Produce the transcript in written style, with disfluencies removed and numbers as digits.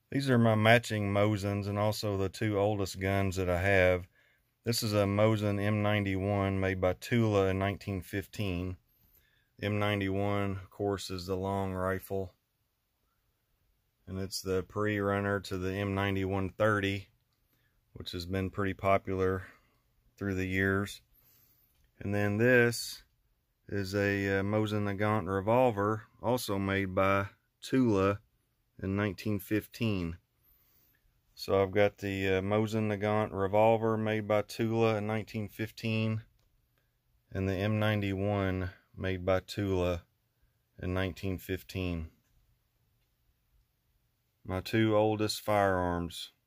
These are my matching Mosins and also the two oldest guns that I have. This is a Mosin M91 made by Tula in 1915. M91, of course, is the long rifle. And it's the pre-runner to the M9130, which has been pretty popular through the years. And then this is a Mosin-Nagant Revolver, also made by Tula in 1915. So I've got the Mosin-Nagant Revolver made by Tula in 1915 and the M91 made by Tula in 1915. My two oldest firearms.